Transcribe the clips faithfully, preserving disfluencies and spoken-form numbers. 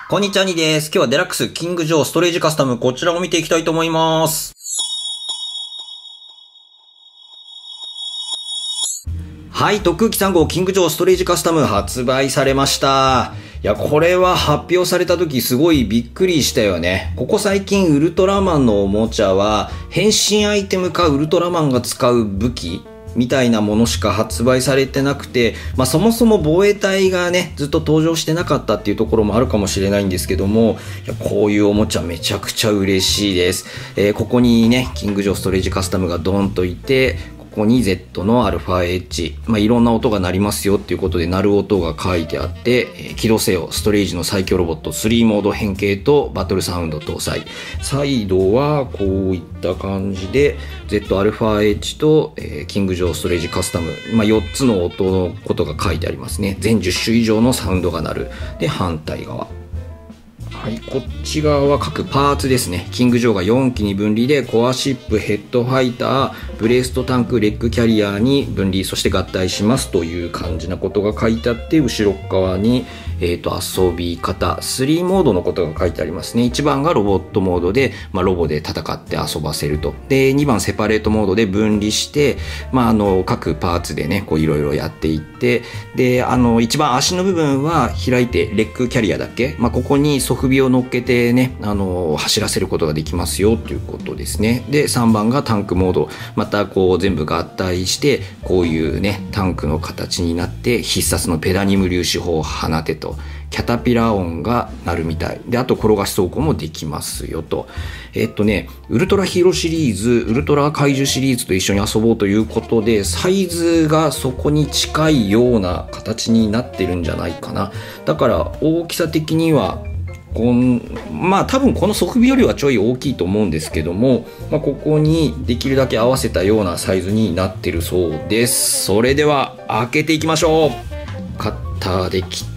こんにちは、にです。今日はデラックスキングジョーストレージカスタム、こちらを見ていきたいと思います。はい、特空機さん号キングジョーストレージカスタム発売されました。いや、これは発表された時すごいびっくりしたよね。ここ最近ウルトラマンのおもちゃは変身アイテムかウルトラマンが使う武器みたいなものしか発売されてなくて、まあそもそも防衛隊がね、ずっと登場してなかったっていうところもあるかもしれないんですけども、いやこういうおもちゃめちゃくちゃ嬉しいです。えー、ここにね、キングジョーストレージカスタムがドンといて、ここに Z のアルファエッジ、まあ、いろんな音が鳴りますよっていうことで鳴る音が書いてあって、えー、起動せよストレージの最強ロボットスリーモード変形とバトルサウンド搭載。サイドはこういった感じで Z アルファエッジと、えー、キングジョーストレージカスタム、まあ、よっつの音のことが書いてありますね。全じゅっ種以上のサウンドが鳴る。で反対側、はい、こっち側は各パーツですね。キングジョーがよんきに分離で、コアシップ、ヘッドファイター、ブレストタンク、レッグキャリアに分離、そして合体しますという感じなことが書いてあって、後ろ側に、えっと、遊び方、スリーモードのことが書いてありますね。いちばんがロボットモードで、まあ、ロボで戦って遊ばせると。で、にばんセパレートモードで分離して、まあ、あの、各パーツでね、こういろいろやっていって、で、あの、一番足の部分は開いて、レッグキャリアだっけ？まあ、ここにソフビを乗っけてね、あの、走らせることができますよということですね。で、さんばんがタンクモード。また、こう、全部合体して、こういうね、タンクの形になって、必殺のペダニム粒子砲を放てと。キャタピラ音が鳴るみたいで、あと転がし走行もできますよと。えっとねウルトラヒーローシリーズ、ウルトラ怪獣シリーズと一緒に遊ぼうということで、サイズがそこに近いような形になってるんじゃないかな。だから大きさ的にはこんまあ多分このソフビよりはちょい大きいと思うんですけども、まあ、ここにできるだけ合わせたようなサイズになってるそうです。それでは開けていきましょう。カッターで切って、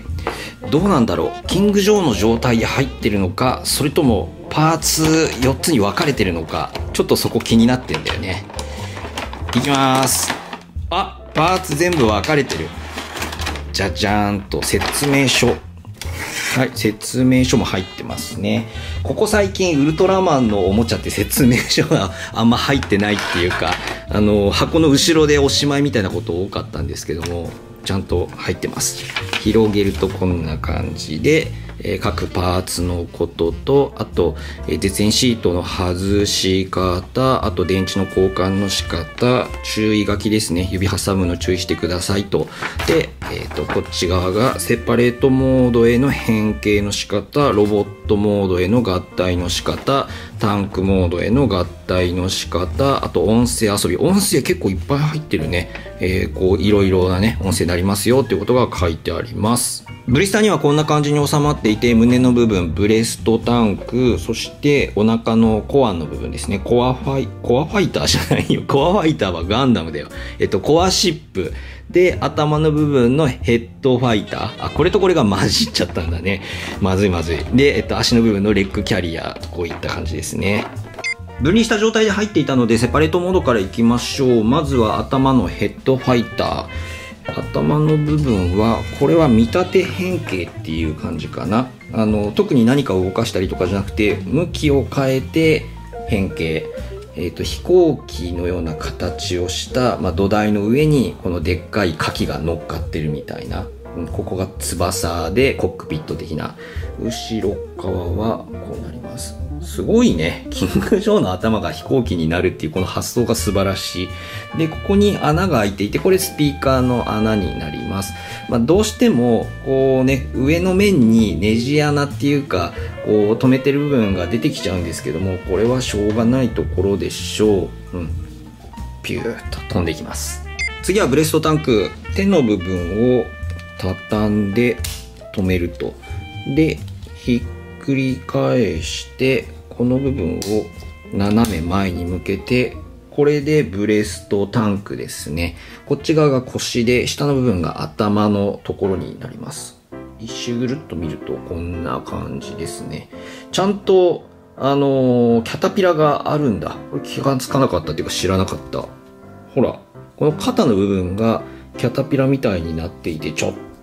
どうなんだろう、キングジョーの状態で入ってるのか、それともパーツよっつに分かれてるのか、ちょっとそこ気になってんだよね。いきます。あ、パーツ全部分かれてる。じゃじゃーんと説明書。はい、説明書も入ってますね。ここ最近ウルトラマンのおもちゃって説明書があんま入ってないっていうか、あの箱の後ろでおしまいみたいなこと多かったんですけども、ちゃんと入ってます。広げるとこんな感じで、えー、各パーツのことと、あと、えー、絶縁シートの外し方、あと電池の交換の仕方、注意書きですね。指挟むの注意してくださいと。で、えーと、こっち側がセパレートモードへの変形の仕方、ロボットモードへの合体の仕方、タンクモードへの合体の仕方、あと音声遊び。音声結構いっぱい入ってるね。えー、こういろいろなね、音声になりますよっていうことが書いてあります。ブリスターにはこんな感じに収まっていて、胸の部分、ブレストタンク、そしてお腹のコアの部分ですね。コアファイ、コアファイターじゃないよ。コアファイターはガンダムだよ。えっと、コアシップ。で、頭の部分のヘッドファイター。あ、これとこれが混じっちゃったんだね。まずいまずい。で、えっと、足の部分のレッグキャリア。こういった感じですね。分離した状態で入っていたので、セパレートモードからいきましょう。まずは頭のヘッドファイター。頭の部分は、これは見立て変形っていう感じかな。あの、特に何かを動かしたりとかじゃなくて、向きを変えて変形。えっと、飛行機のような形をした、まあ、土台の上に、このでっかい火器が乗っかってるみたいな。ここが翼でコックピット的な。後ろ側はこうなります。すごいね。キングジョーの頭が飛行機になるっていうこの発想が素晴らしい。で、ここに穴が開いていて、これスピーカーの穴になります。まあ、どうしても、こうね、上の面にネジ穴っていうか、こう止めてる部分が出てきちゃうんですけども、これはしょうがないところでしょう。うん。ピューッと飛んでいきます。次はブレストタンク。手の部分を畳んで止めると。で、ひっくり返してこの部分を斜め前に向けて、これでブレストタンクですね。こっち側が腰で、下の部分が頭のところになります。一周ぐるっと見るとこんな感じですね。ちゃんとあのー、キャタピラがあるんだ。これ気がつかなかったっていうか知らなかった。ほら、この肩の部分がキャタピラみたいになっていて、ちょっと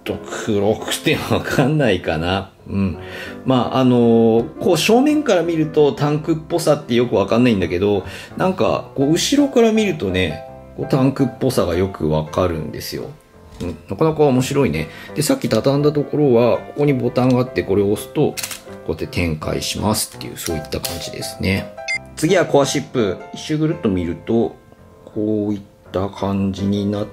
と黒くてわかんないかな。うん。まあ、あのー、こう正面から見るとタンクっぽさってよくわかんないんだけど、なんか、こう後ろから見るとね、こうタンクっぽさがよくわかるんですよ。うん。なかなか面白いね。で、さっき畳んだところは、ここにボタンがあって、これを押すと、こうやって展開しますっていう、そういった感じですね。次はコアシップ。一周ぐるっと見ると、こういった感じになって、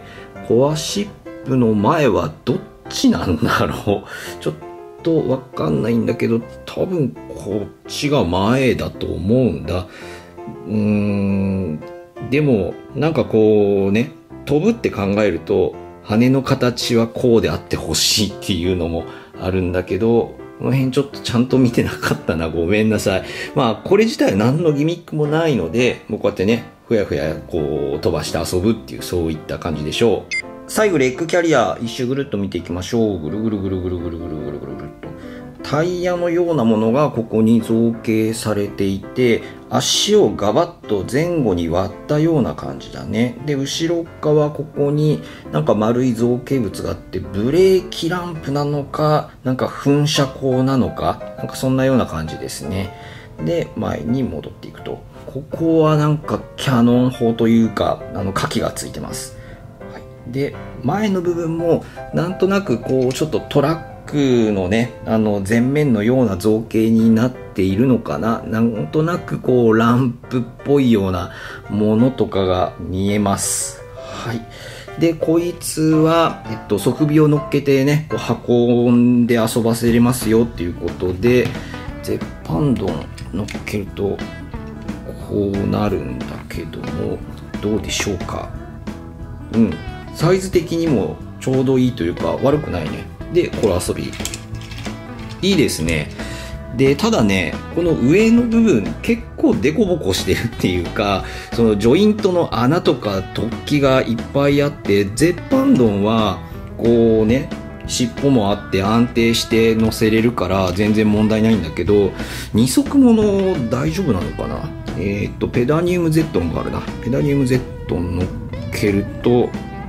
コアシップの前はどっちなんだろう。ちょっとわかんないんだけど、多分こっちが前だと思うんだ。うーん。でも、なんかこうね、飛ぶって考えると、羽の形はこうであってほしいっていうのもあるんだけど、この辺ちょっとちゃんと見てなかったな。ごめんなさい。まあ、これ自体は何のギミックもないので、もうこうやってね、ふやふやこう飛ばして遊ぶっていう、そういった感じでしょう。最後、レッグキャリア、一周ぐるっと見ていきましょう。ぐるぐるぐるぐるぐるぐるぐるぐるぐるっと。タイヤのようなものがここに造形されていて、足をガバッと前後に割ったような感じだね。で、後ろ側ここになんか丸い造形物があって、ブレーキランプなのか、なんか噴射口なのか、なんかそんなような感じですね。で、前に戻っていくと。ここはなんかキャノン砲というか、あの、火器がついてます。はい、で、前の部分もなんとなくこう、ちょっとトラックのね、あの前面のような造形になっているのかな。なんとなくこうランプっぽいようなものとかが見えます。はい。で、こいつは、えっと、側尾を乗っけてね、こう運んで遊ばせれますよっていうことで、絶版ドン乗っけると、こうなるんだけども、どうでしょうか。うん。サイズ的にもちょうどいいというか、悪くないね。で、これ遊び。いいですね。で、ただね、この上の部分結構デコボコしてるっていうか、そのジョイントの穴とか突起がいっぱいあって、絶版ドンは、こうね、尻尾もあって安定して乗せれるから全然問題ないんだけど、二足もの大丈夫なのかな。えっと、ペダニウムゼットンがあるな。ペダニウムゼットン乗っけると、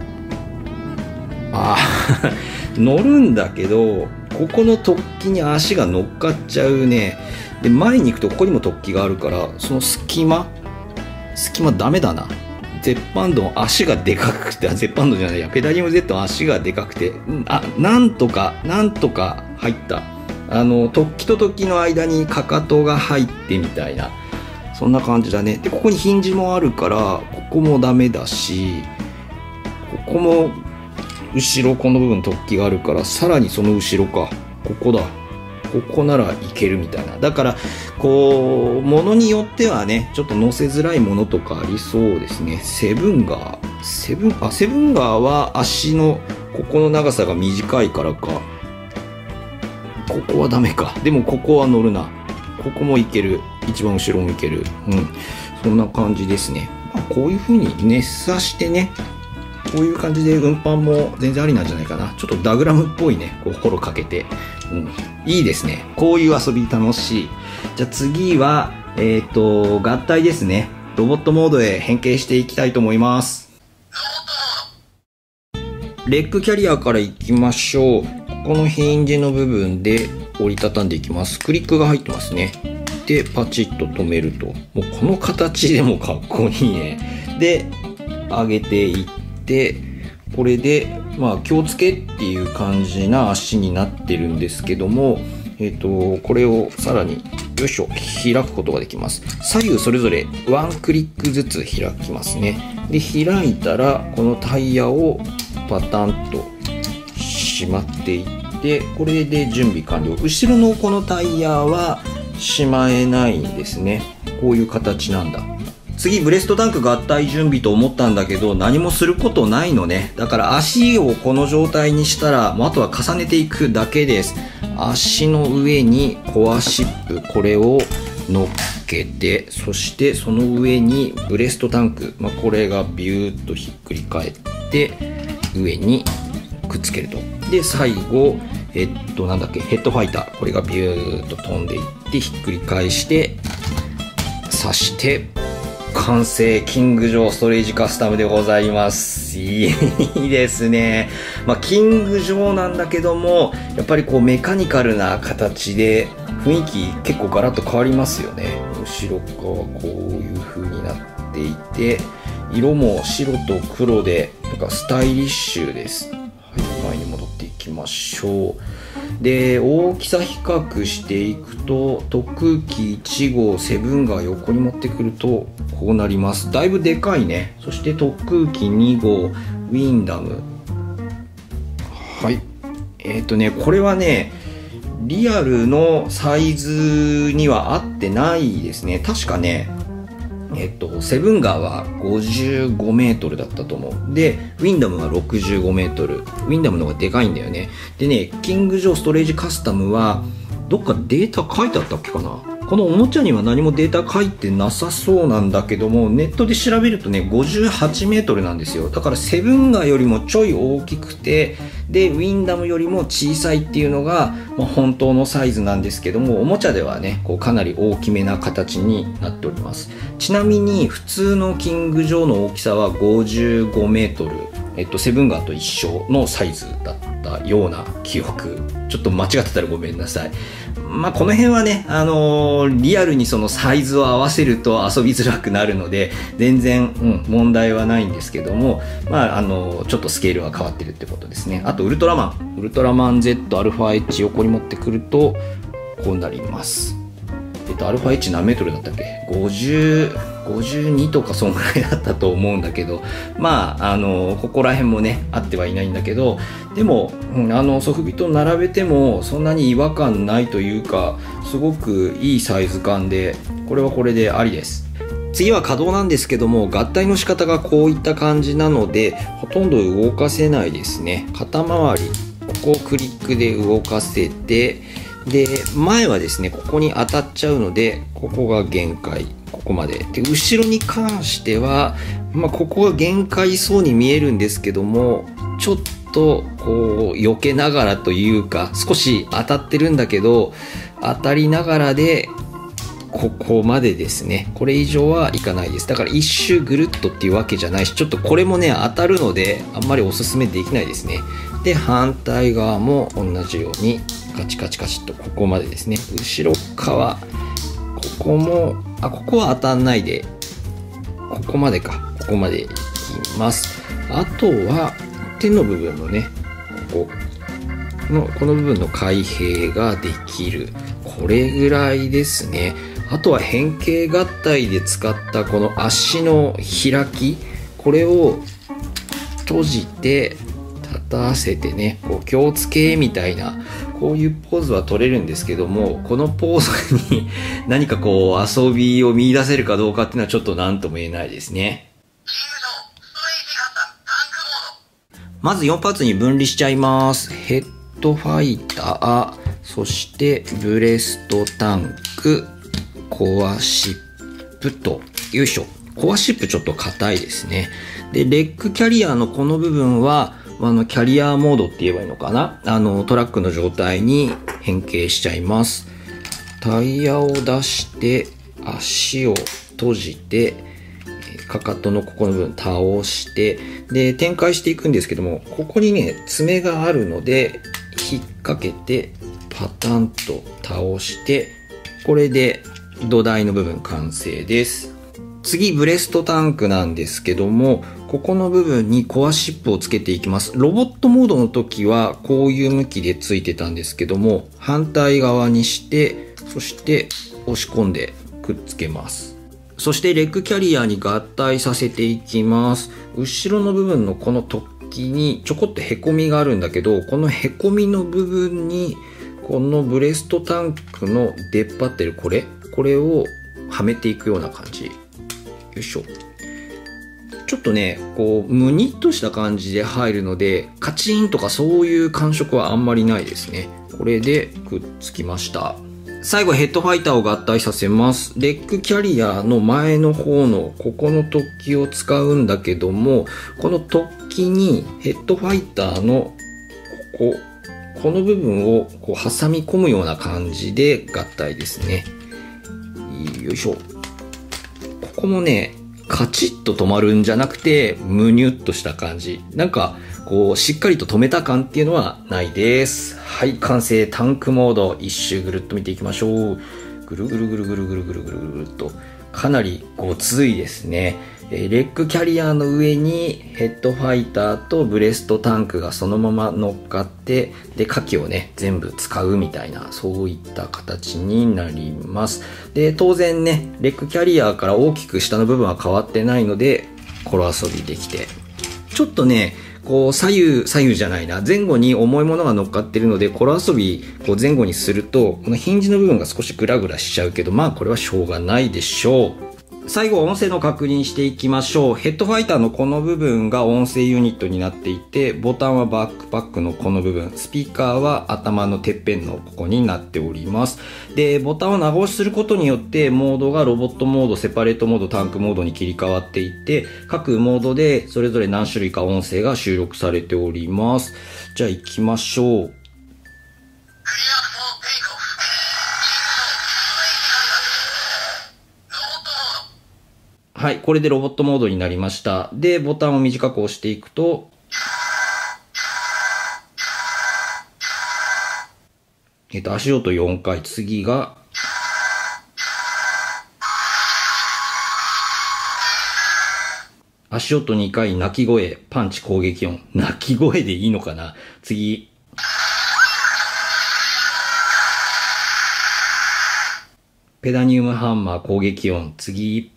ああ、乗るんだけど、ここの突起に足が乗っかっちゃうね。で、前に行くとここにも突起があるから、その隙間隙間ダメだな。絶版ドン足がでかくて、絶版ドンじゃないや、ペダリウム Z の足がでかくて、あ、なんとか、なんとか入った。あの、突起と突起の間にかかとが入ってみたいな。そんな感じだね。で、ここにヒンジもあるから、ここもダメだし、ここも、後ろこの部分突起があるから、さらにその後ろか。ここだ。ここならいけるみたいな。だから、こう、ものによってはね、ちょっと乗せづらいものとかありそうですね。セブンガー。セブン、あ、セブンガーは足の、ここの長さが短いからか。ここはダメか。でもここは乗るな。ここもいける。一番後ろもいける。うん。そんな感じですね。まあ、こういう風に熱さしてね、こういう感じで運搬も全然ありなんじゃないかな。ちょっとダグラムっぽいね、こう、ホロかけて。うん。いいですね。こういう遊び楽しい。じゃあ次は、えっと、合体ですね。ロボットモードへ変形していきたいと思います。レッグキャリアからいきましょう。このヒンジの部分で折りたたんでいきます。クリックが入ってますね。で、パチッと止めると。もうこの形でもかっこいいね。で、上げていって、これで、まあ、気をつけっていう感じな足になってるんですけども、えっと、これをさらに、よいしょ、開くことができます。左右それぞれワンクリックずつ開きますね。で、開いたら、このタイヤをパタンとしまっていって、これで準備完了。後ろのこのタイヤはしまえないんですね。こういう形なんだ。次、ブレストタンク合体準備と思ったんだけど、何もすることないのね。だから足をこの状態にしたら、もうあとは重ねていくだけです。足の上にコアシップ、これを乗っけて、そしてその上にブレストタンク、まあ、これがビューッとひっくり返って、上にくっつけると。で、最後、えっと、なんだっけ、ヘッドファイター。これがビューッと飛んでいって、ひっくり返して、刺して、完成キングジョーストレージカスタムでございます。 。いいですね。まあ、キングジョーなんだけども、やっぱりこうメカニカルな形で雰囲気結構ガラッと変わりますよね。後ろ側こういう風になっていて、色も白と黒でなんかスタイリッシュです。はい、前に戻っていきましょう。で、大きさ比較していくと、特空機いち号セブンが横に持ってくるとこうなります。だいぶでかいね。そして特空機に号ウィンダム。はい、えっとねこれはねリアルのサイズには合ってないですね。確かねえっと、セブンガーはごじゅうごメートルだったと思う。で、ウィンダムはろくじゅうごメートル。ウィンダムの方がでかいんだよね。でね、キングジョーストレージカスタムは、どっかデータ書いてあったっけかな。このおもちゃには何もデータ書いてなさそうなんだけども、ネットで調べるとね、ごじゅうはちメートルなんですよ。だからセブンガーよりもちょい大きくて、で、ウィンダムよりも小さいっていうのが、まあ、本当のサイズなんですけども、おもちゃではね、こうかなり大きめな形になっております。ちなみに、普通のキングジョーの大きさはごじゅうごメートル。えっと、セブンガーと一緒のサイズだったような記憶。ちょっと間違ってたらごめんなさい。まあ、この辺はね、あのー、リアルにそのサイズを合わせると遊びづらくなるので、全然、うん、問題はないんですけども、まあ、あのー、ちょっとスケールは変わってるってことですね。あと、ウルトラマン。ウルトラマン Z、アルファ H 横に持ってくると、こうなります。えっと、アルファ H 何メートルだったっけ ?ごじゅう、ごじゅうにとかそんぐらいだったと思うんだけど、まあ、あの、ここら辺もね、あってはいないんだけど、でも、うん、あの、ソフビと並べてもそんなに違和感ないというか、すごくいいサイズ感で、これはこれでありです。次は可動なんですけども、合体の仕方がこういった感じなので、ほとんど動かせないですね。肩周り、ここをクリックで動かせて、で、前はですね、ここに当たっちゃうので、ここが限界。ここまで。で、後ろに関しては、まあ、ここが限界そうに見えるんですけども、ちょっと、こう、避けながらというか、少し当たってるんだけど、当たりながらで、ここまでですね。これ以上はいかないです。だから一周ぐるっとっていうわけじゃないし、ちょっとこれもね、当たるので、あんまりおすすめできないですね。で、反対側も同じように、カチカチカチっとここまでですね。後ろ側、ここも、あ、ここは当たんないで、ここまでか。ここまでいきます。あとは、手の部分のね、ここの、この部分の開閉ができる。これぐらいですね。あとは変形合体で使ったこの足の開き、これを閉じて、立たせてね、こう気をつけみたいな、こういうポーズは取れるんですけども、このポーズに何かこう遊びを見出せるかどうかっていうのはちょっと何とも言えないですね。まずよんパーツに分離しちゃいます。ヘッドファイター、そしてブレストタンク、コアシップと、よいしょ。コアシップちょっと硬いですね。で、レッグキャリアのこの部分は、あの、キャリアモードって言えばいいのかな？あの、トラックの状態に変形しちゃいます。タイヤを出して、足を閉じて、かかとのここの部分倒して、で、展開していくんですけども、ここにね、爪があるので、引っ掛けて、パタンと倒して、これで土台の部分完成です。次、ブレストタンクなんですけども、ここの部分にコアシップをつけていきます。ロボットモードの時はこういう向きでついてたんですけども、反対側にして、そして押し込んでくっつけます。そしてレッグキャリアに合体させていきます。後ろの部分のこの突起にちょこっとへこみがあるんだけど、このへこみの部分にこのブレストタンクの出っ張ってるこれ、これをはめていくような感じ。よいしょ。ちょっとね、こう、むにっとした感じで入るので、カチンとかそういう感触はあんまりないですね。これでくっつきました。最後ヘッドファイターを合体させます。レッグキャリアの前の方のここの突起を使うんだけども、この突起にヘッドファイターのここ、この部分をこう挟み込むような感じで合体ですね。よいしょ。ここもね、 カチッと止まるんじゃなくて、むにゅっとした感じ。なんか、こう、しっかりと止めた感っていうのはないです。はい、完成。タンクモード。一周ぐるっと見ていきましょう。ぐるぐるぐるぐるぐるぐるぐるぐるっと。かなりごついですね。レッグキャリアの上にヘッドファイターとブレストタンクがそのまま乗っかって、で、火器をね、全部使うみたいな、そういった形になります。で、当然ね、レッグキャリアから大きく下の部分は変わってないので、コロ遊びできて。ちょっとね、こう、左右、左右じゃないな、前後に重いものが乗っかってるので、コロ遊び、こう前後にすると、このヒンジの部分が少しグラグラしちゃうけど、まあこれはしょうがないでしょう。最後、音声の確認していきましょう。ヘッドファイターのこの部分が音声ユニットになっていて、ボタンはバックパックのこの部分、スピーカーは頭のてっぺんのここになっております。で、ボタンを長押しすることによって、モードがロボットモード、セパレートモード、タンクモードに切り替わっていって、各モードでそれぞれ何種類か音声が収録されております。じゃあ行きましょう。はい、これでロボットモードになりました。で、ボタンを短く押していくと、えっと、足音よんかい、次が、足音にかい、鳴き声、パンチ攻撃音。鳴き声でいいのかな？次。ペダニウムハンマー攻撃音。次。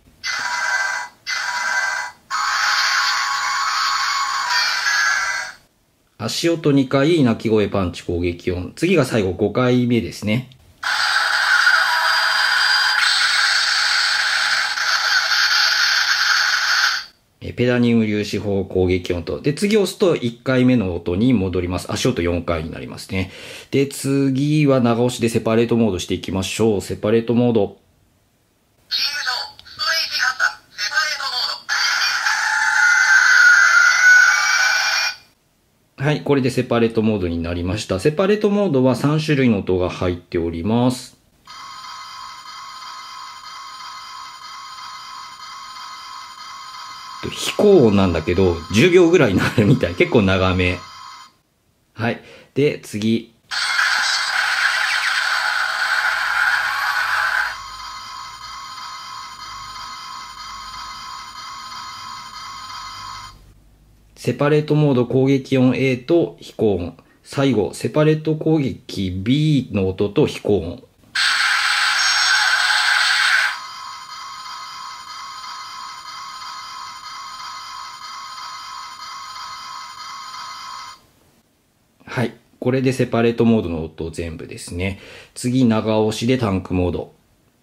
足音にかい、鳴き声、パンチ、攻撃音。次が最後ごかいめですね。ペダニウム粒子砲攻撃音と。で、次押すといっかいめの音に戻ります。足音よんかいになりますね。で、次は長押しでセパレートモードしていきましょう。セパレートモード。はい、これでセパレートモードになりました。セパレートモードはさん種類の音が入っております。飛行音なんだけど、じゅうびょうぐらいになるみたい。結構長め。はい。で、次。セパレートモード攻撃音 A と飛行音。最後、セパレート攻撃 B の音と飛行音。はい。これでセパレートモードの音全部ですね。次、長押しでタンクモード。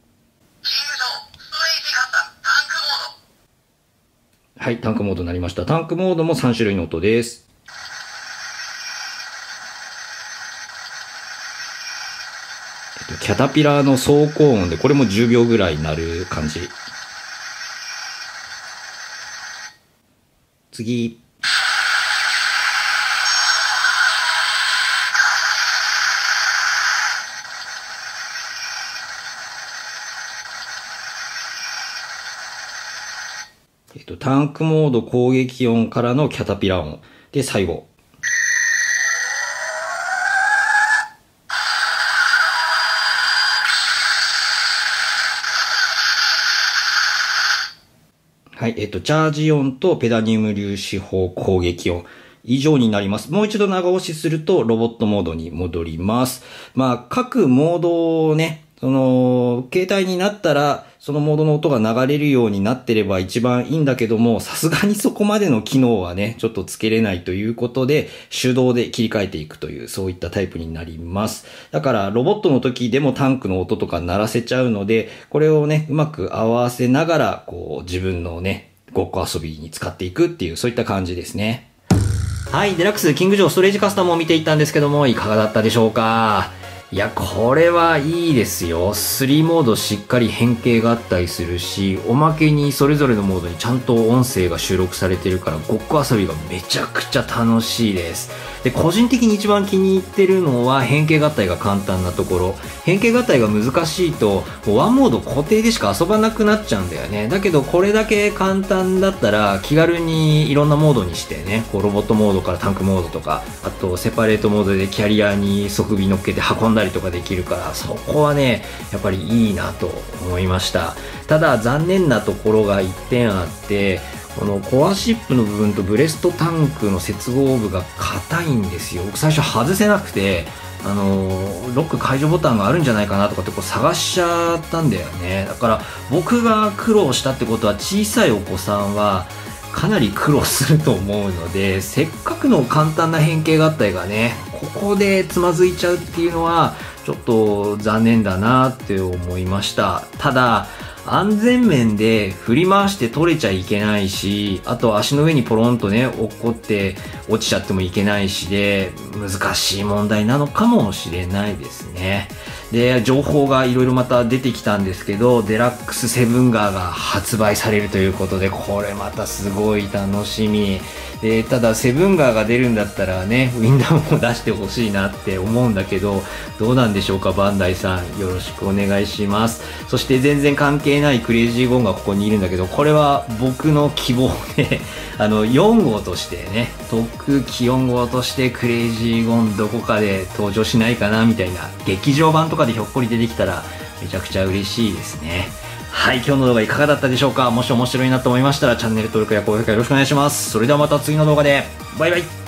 はい、タンクモードになりました。タンクモードもさん種類の音です。えっと、キャタピラーの走行音で、これもじゅうびょうぐらいになる感じ。次。えっと、タンクモード攻撃音からのキャタピラ音。で、最後。はい、えっと、チャージ音とペダニウム粒子砲攻撃音。以上になります。もう一度長押しするとロボットモードに戻ります。まあ、各モードをね、その、携帯になったら、そのモードの音が流れるようになってれば一番いいんだけども、さすがにそこまでの機能はね、ちょっとつけれないということで、手動で切り替えていくという、そういったタイプになります。だから、ロボットの時でもタンクの音とか鳴らせちゃうので、これをね、うまく合わせながら、こう、自分のね、ごっこ遊びに使っていくっていう、そういった感じですね。はい、デラックスキングジョーストレージカスタムを見ていったんですけども、いかがだったでしょうか？ いや、これはいいですよ。スリーモードしっかり変形があったりするし、おまけにそれぞれのモードにちゃんと音声が収録されてるから、ごっこ遊びがめちゃくちゃ楽しいです。で、個人的に一番気に入ってるのは変形合体が簡単なところ。変形合体が難しいと、もうワンモード固定でしか遊ばなくなっちゃうんだよね。だけどこれだけ簡単だったら気軽にいろんなモードにしてね、こうロボットモードからタンクモードとか、あとセパレートモードでキャリアに側尾乗っけて運んだりとかできるから、そこはね、やっぱりいいなと思いました。ただ残念なところがいってんあって、このコアシップの部分とブレストタンクの接合部が硬いんですよ。僕最初外せなくて、あのー、ロック解除ボタンがあるんじゃないかなとかってこう探しちゃったんだよね。だから僕が苦労したってことは、小さいお子さんはかなり苦労すると思うので、せっかくの簡単な変形合体がね、ここでつまずいちゃうっていうのはちょっと残念だなって思いました。ただ安全面で振り回して取れちゃいけないし、あと足の上にポロンとね、落っこって落ちちゃってもいけないしで、難しい問題なのかもしれないですね。で、情報がいろいろまた出てきたんですけど、デラックスセブンガーが発売されるということで、これまたすごい楽しみ。で、ただセブンガーが出るんだったらね、ウィンダウンも出してほしいなって思うんだけど、どうなんでしょうか、バンダイさん。よろしくお願いします。そして全然関係ないクレイジーゴンがここにいるんだけど、これは僕の希望で、あの、よん号としてね、特機よん号としてクレイジーゴンどこかで登場しないかな、みたいな、劇場版とかでひょっこり出てきたら、めちゃくちゃ嬉しいですね。はい、今日の動画いかがだったでしょうか。もし面白いなと思いましたら、チャンネル登録や高評価よろしくお願いします。それではまた次の動画で、バイバイ。